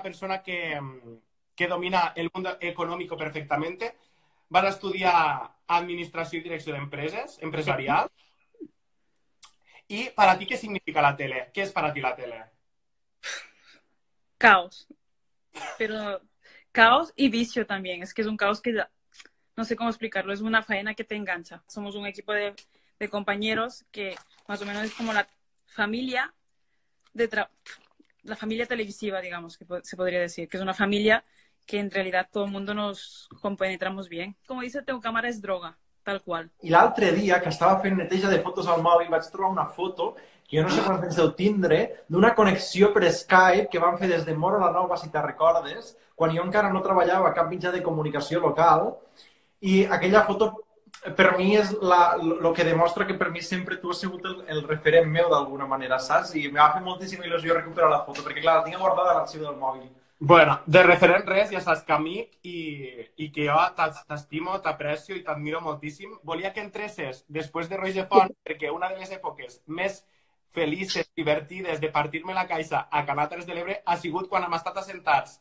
una persona que domina el mundo económico perfectamente. Vas a estudiar Administración y Dirección de Empresas, empresarial. ¿Y para ti qué significa la tele? ¿Qué es para ti la tele? Caos. Pero caos y vicio también. Es que es un caos que no sé cómo explicarlo. Es una faena que te engancha. Somos un equipo de compañeros que más o menos es como la familia la familia televisiva, digamos, que se podría decir, que es una familia que en realidad todo el mundo nos compenetramos bien. Como dice Teu Cámara, es droga, tal qual. I l'altre dia, que estava fent neteja de fotos al mòbil, vaig trobar una foto, que jo no sé quants anys deu tindre, d'una connexió per Skype que van fer des de Móra la Nova, si te'n recordes, quan jo encara no treballava a cap mitjà de comunicació local, i aquella foto per mi és el que demostra que per mi sempre tu has sigut el referent meu d'alguna manera, saps? I m'ha fet moltíssima il·lusió recuperar la foto, perquè clar, la tinc guardada a l'arxiu del mòbil. Bueno, de referent res, ja saps que amic i que jo t'estimo, t'aprecio i t'admiro moltíssim. Volia que entresses després de Roger Font, perquè una de les èpoques més felices, divertides de partir-me la caixa a Canal 3 de l'Ebre ha sigut quan hem estat assentats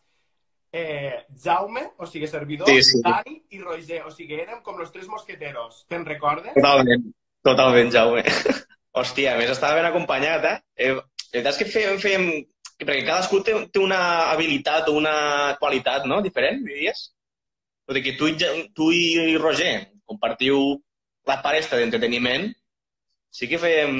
Jaume, o sigui, servidor, sí. Dani i Roger, o sigui, érem com los tres mosqueteros. Te'n recordes? Totalment, Jaume. Hòstia, a més estava ben acompanyat, eh? La veritat és que fèiem... Perquè cadascú té una habilitat o una qualitat, no?, diferent, diries? Vull dir que tu i Roger compartiu la paresta d'entreteniment, sí que fèiem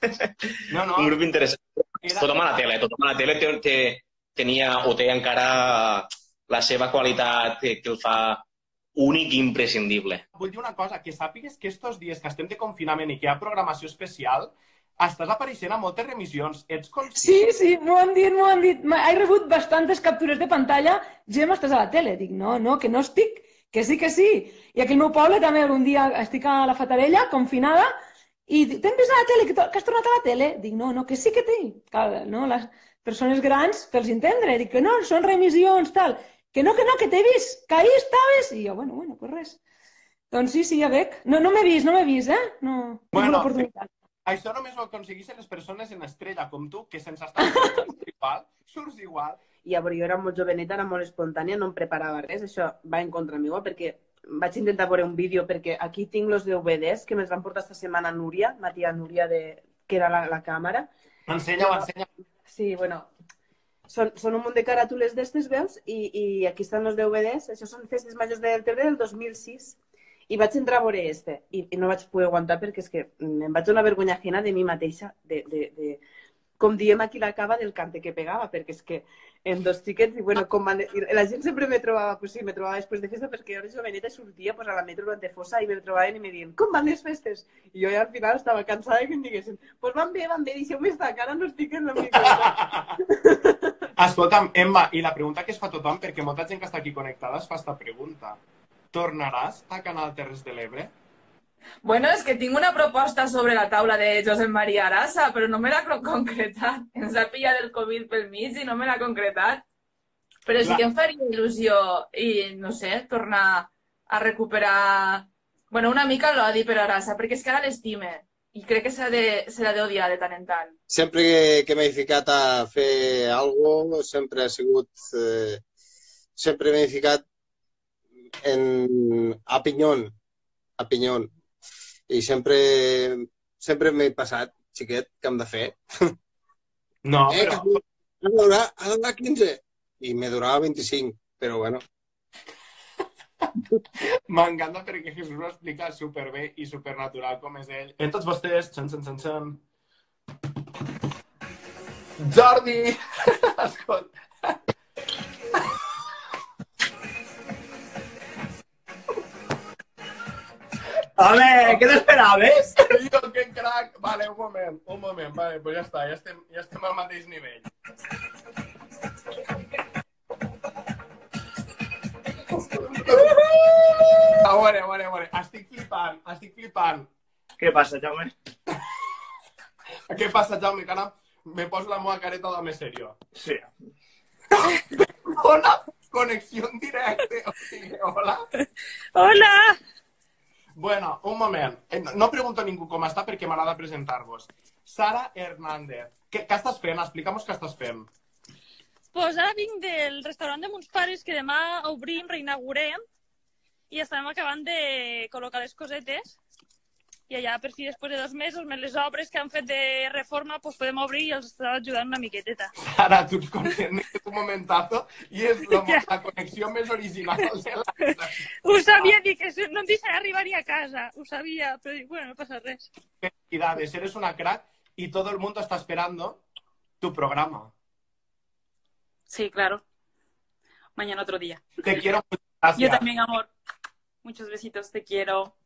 un grup interessant. Tothom a la tele tenia o té encara la seva qualitat que el fa únic i imprescindible. Vull dir una cosa, que sàpigues que estos dies que estem de confinament i que hi ha programació especial, estàs apareixent a moltes remissions. Ets conscient? Sí, m'ho han dit. He rebut bastantes captures de pantalla. Gemma, estàs a la tele? Dic, no, que no estic. Que sí. I aquí al meu poble també algun dia estic a la Fatarella, confinada, i t'hem vist a la tele, que has tornat a la tele? Dic, no, que sí que tinc. Clar, no? Les persones grans, per entendre. Dic que no, són remissions, tal. Que no, que t'he vist, que ahir estaves. I jo, bueno, pues res. Doncs sí, ja veig. No m'he vist, No tinc l'oportunitat. Això només ho aconsegueixen les persones en estrella, com tu, que sense estar surts igual. I a veure, jo era molt joveneta, era molt espontània, no em preparava res, això va en contra meu, perquè vaig intentar veure un vídeo, perquè aquí tinc els DVDs que me'ls van portar esta setmana Núria, ma tia Núria, que era la càmera. Ensenya. Sí, bueno, són un munt de caràtules d'estes, veus? I aquí estan els DVDs, això són festes majors del Tebre del 2006. I vaig entrar a veure i no vaig poder aguantar perquè és que em vaig donar vergonya ajena de mi mateixa, com diem aquí la cava del cante que pegava, perquè és que en dos xiquets, i bueno, la gent sempre me trobava, pues sí, me trobava després de festa perquè jo era joveneta i sortia a la metro durant fossa i me trobaven i me diuen, com van les festes? I jo ja al final estava cansada que em diguessin, pues van bé, deixeu-me estar, que ara no estic en la micro. Escolta'm, Emma, i la pregunta que es fa tothom, perquè molta gent que està aquí connectada es fa esta pregunta. ¿Tornaràs a Canal Terres de l'Ebre? Bueno, és que tinc una proposta sobre la taula de Josep Maria Arasa, però no me l'ha concretat. Ens ha pillat el Covid pel mig i no me l'ha concretat. Però sí que em faria il·lusió i, no sé, tornar a recuperar... Bueno, una mica l'odi per Arasa, perquè és que ara l'estime. I crec que se l'ha d'odiar de tant en tant. Sempre que m'he ficat a fer alguna cosa, sempre ha sigut... Sempre m'he ficat a Pinyón. I sempre m'he passat, xiquet, què hem de fer? No, però... Ha de durar 15. I me durava 25, però bueno. M'encanta perquè Jesús ho explica superbé i supernatural com és ell. En tots vostès, xan. Jordi! Escolta. Home, què t'esperaves? Tio, que crac! Vale, un moment. Vale, pues ja està, ja estem al mateix nivell. A veure. Estic flipant. Què passa, Jaume? Què passa, Jaume? Que ara me poso la meva careta d'home serio. Sí. Hola, conexió en directe. O sigui, hola. Hola! Bueno, un moment. No pregunto a ningú com està perquè m'agrada presentar-vos. Sara Hernández. Què estàs fent? Explica'm què estàs fent. Pues ara vinc del restaurant de mons pares, que demà obrim, reinaugurem, i estem acabant de col·locar les cosetes. I allà, per fi, després de 2 mesos, més les obres que han fet de reforma, pues podem obrir i els estava ajudant una miqueteta. Sara, tu ets conscient que és un momentazo i és la connexió més original de la vida. Ho sabia, dic, que no em deixarà arribar a casa. Ho sabia, però dic, bueno, no passa res. Felicidades, eres una crack y todo el mundo está esperando tu programa. Sí, claro. Mañana otro día. Te quiero, muchas gracias. Yo también, amor. Muchos besitos, te quiero.